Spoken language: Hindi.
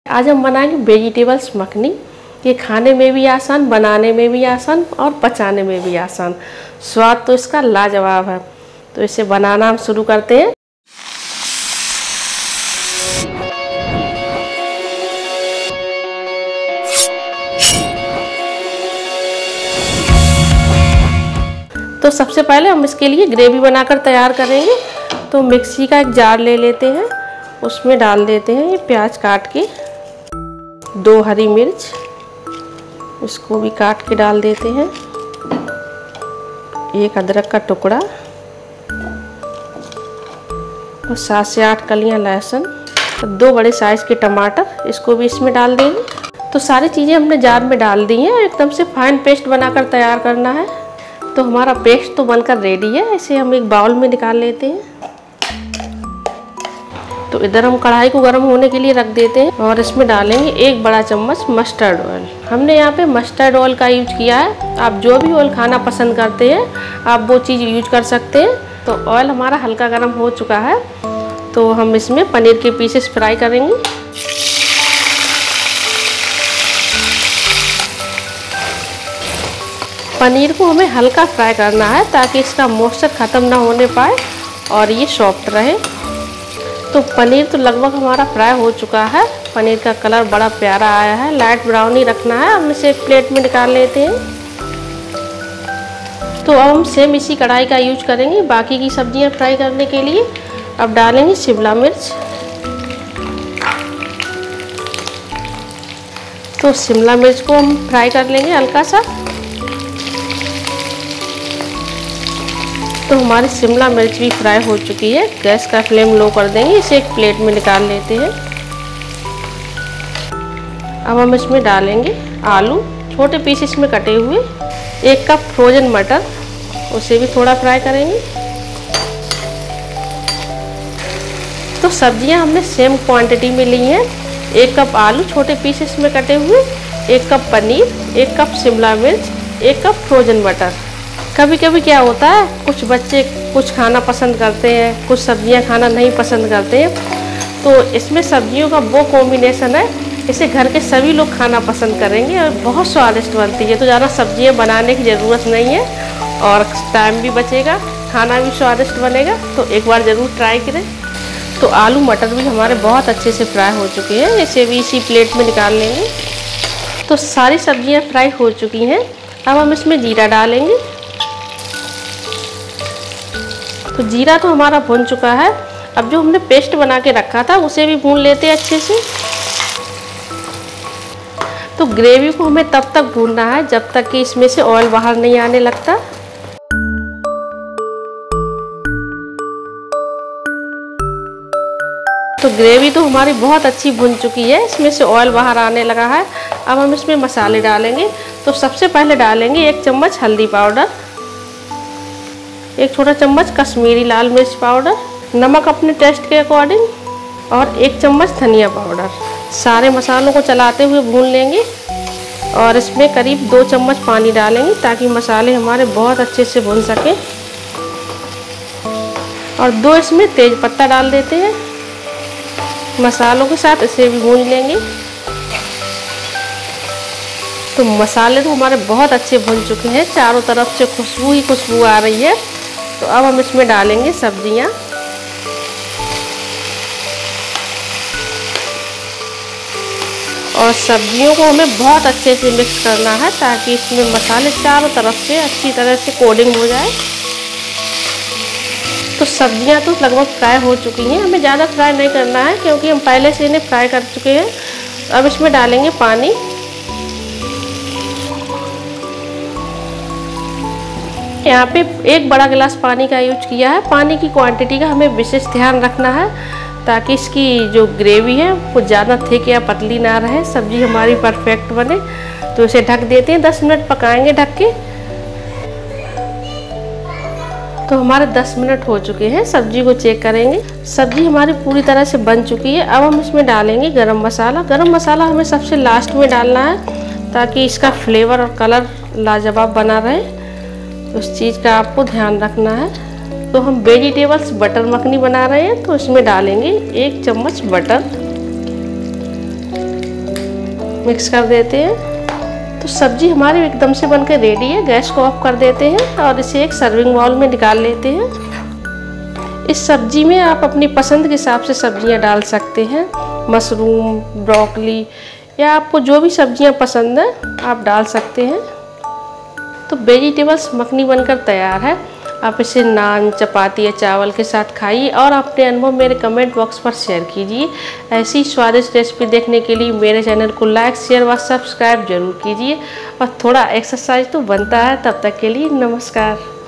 आज हम बनाएंगे वेजिटेबल्स मखनी। ये खाने में भी आसान, बनाने में भी आसान और पचाने में भी आसान। स्वाद तो इसका लाजवाब है। तो इसे बनाना हम शुरू करते हैं। तो सबसे पहले हम इसके लिए ग्रेवी बनाकर तैयार करेंगे। तो मिक्सी का एक जार ले लेते हैं, उसमें डाल देते हैं ये प्याज काट के, 2 हरी मिर्च, इसको भी काट के डाल देते हैं, 1 अदरक का टुकड़ा और 7 से 8 कलियां लहसुन, 2 बड़े साइज के टमाटर, इसको भी इसमें डाल देंगे। तो सारी चीज़ें हमने जार में डाल दी हैं। एकदम से फाइन पेस्ट बनाकर तैयार करना है। तो हमारा पेस्ट तो बनकर रेडी है। इसे हम एक बाउल में निकाल लेते हैं। तो इधर हम कढ़ाई को गर्म होने के लिए रख देते हैं और इसमें डालेंगे 1 बड़ा चम्मच मस्टर्ड ऑयल। हमने यहाँ पे मस्टर्ड ऑयल का यूज किया है। आप जो भी ऑयल खाना पसंद करते हैं आप वो चीज़ यूज कर सकते हैं। तो ऑयल हमारा हल्का गर्म हो चुका है। तो हम इसमें पनीर के पीसेस फ्राई करेंगे। पनीर को हमें हल्का फ्राई करना है ताकि इसका मॉइस्चर ख़त्म ना होने पाए और ये सॉफ्ट रहे। तो पनीर तो लगभग हमारा फ्राई हो चुका है। पनीर का कलर बड़ा प्यारा आया है। लाइट ब्राउन ही रखना है। हम इसे एक प्लेट में निकाल लेते हैं। तो अब हम सेम इसी कढ़ाई का यूज करेंगे बाकी की सब्जियां फ्राई करने के लिए। अब डालेंगे शिमला मिर्च। तो शिमला मिर्च को हम फ्राई कर लेंगे हल्का सा। तो हमारी शिमला मिर्च भी फ्राई हो चुकी है। गैस का फ्लेम लो कर देंगे। इसे एक प्लेट में निकाल लेते हैं। अब हम इसमें डालेंगे आलू, छोटे पीसेस में कटे हुए, 1 कप फ्रोजन मटर, उसे भी थोड़ा फ्राई करेंगे। तो सब्जियां हमने सेम क्वांटिटी में ली हैं। 1 कप आलू छोटे पीसेस में कटे हुए, 1 कप पनीर, 1 कप शिमला मिर्च, 1 कप फ्रोजन मटर। कभी कभी क्या होता है, कुछ बच्चे कुछ खाना पसंद करते हैं, कुछ सब्जियां खाना नहीं पसंद करते हैं। तो इसमें सब्जियों का वो कॉम्बिनेशन है, इसे घर के सभी लोग खाना पसंद करेंगे और बहुत स्वादिष्ट बनती है। तो ज़्यादा सब्जियां बनाने की ज़रूरत नहीं है और टाइम भी बचेगा, खाना भी स्वादिष्ट बनेगा। तो एक बार ज़रूर ट्राई करें। तो आलू मटर भी हमारे बहुत अच्छे से फ्राई हो चुके हैं। इसे भी इसी प्लेट में निकाल लेंगे। तो सारी सब्जियाँ फ्राई हो चुकी हैं। अब हम इसमें जीरा डालेंगे। तो जीरा तो हमारा भुन चुका है। अब जो हमने पेस्ट बना के रखा था उसे भी भून लेते हैं अच्छे से। तो ग्रेवी को हमें तब तक भूनना है जब तक कि इसमें से ऑयल बाहर नहीं आने लगता। तो ग्रेवी तो हमारी बहुत अच्छी भुन चुकी है, इसमें से ऑयल बाहर आने लगा है। अब हम इसमें मसाले डालेंगे। तो सबसे पहले डालेंगे 1 चम्मच हल्दी पाउडर, 1 छोटा चम्मच कश्मीरी लाल मिर्च पाउडर, नमक अपने टेस्ट के अकॉर्डिंग और 1 चम्मच धनिया पाउडर। सारे मसालों को चलाते हुए भून लेंगे और इसमें करीब 2 चम्मच पानी डालेंगे ताकि मसाले हमारे बहुत अच्छे से भुन सकें। और 2 इसमें तेज पत्ता डाल देते हैं। मसालों के साथ इसे भी भून लेंगे। तो मसाले तो हमारे बहुत अच्छे भुन चुके हैं, चारों तरफ से खुशबू ही खुशबू आ रही है। तो अब हम इसमें डालेंगे सब्जियां। और सब्जियों को हमें बहुत अच्छे से मिक्स करना है ताकि इसमें मसाले चारों तरफ से अच्छी तरह से कोटिंग हो जाए। तो सब्जियां तो लगभग फ्राई हो चुकी हैं। हमें ज़्यादा फ्राई नहीं करना है क्योंकि हम पहले से इन्हें फ्राई कर चुके हैं। अब इसमें डालेंगे पानी। यहाँ पे 1 बड़ा गिलास पानी का यूज किया है। पानी की क्वांटिटी का हमें विशेष ध्यान रखना है ताकि इसकी जो ग्रेवी है वो ज़्यादा थिक या पतली ना रहे, सब्जी हमारी परफेक्ट बने। तो इसे ढक देते हैं, 10 मिनट पकाएंगे ढक के। तो हमारे 10 मिनट हो चुके हैं। सब्जी को चेक करेंगे। सब्जी हमारी पूरी तरह से बन चुकी है। अब हम इसमें डालेंगे गरम मसाला। गरम मसाला हमें सबसे लास्ट में डालना है ताकि इसका फ्लेवर और कलर लाजवाब बना रहे। तो उस चीज़ का आपको ध्यान रखना है। तो हम वेजिटेबल्स बटर मखनी बना रहे हैं। तो इसमें डालेंगे 1 चम्मच बटर, मिक्स कर देते हैं। तो सब्जी हमारी एकदम से बनकर रेडी है। गैस को ऑफ कर देते हैं और इसे एक सर्विंग बाउल में निकाल लेते हैं। इस सब्जी में आप अपनी पसंद के हिसाब से सब्जियां डाल सकते हैं, मशरूम, ब्रोकली या आपको जो भी सब्जियां पसंद है आप डाल सकते हैं। तो वेजिटेबल्स मखनी बनकर तैयार है। आप इसे नान, चपाती या चावल के साथ खाइए और अपने अनुभव मेरे कमेंट बॉक्स पर शेयर कीजिए। ऐसी स्वादिष्ट रेसिपी देखने के लिए मेरे चैनल को लाइक, शेयर व सब्सक्राइब जरूर कीजिए। और थोड़ा एक्सरसाइज तो बनता है। तब तक के लिए नमस्कार।